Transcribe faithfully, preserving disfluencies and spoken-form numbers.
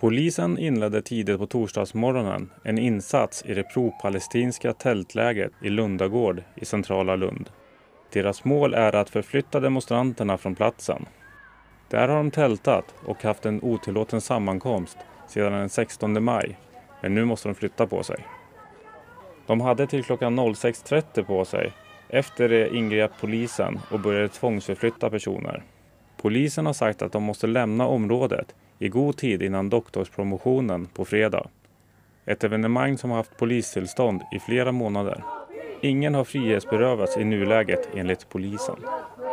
Polisen inledde tidigt på torsdagsmorgonen en insats i det pro-palestinska tältlägret i Lundagård i centrala Lund. Deras mål är att förflytta demonstranterna från platsen. Där har de tältat och haft en otillåten sammankomst sedan den sextonde maj, men nu måste de flytta på sig. De hade till klockan sex trettio på sig. Efter det ingrep polisen och började tvångsförflytta personer. Polisen har sagt att de måste lämna området i god tid innan doktorspromotionen på fredag. Ett evenemang som har haft polistillstånd i flera månader. Ingen har frihetsberövats i nuläget enligt polisen.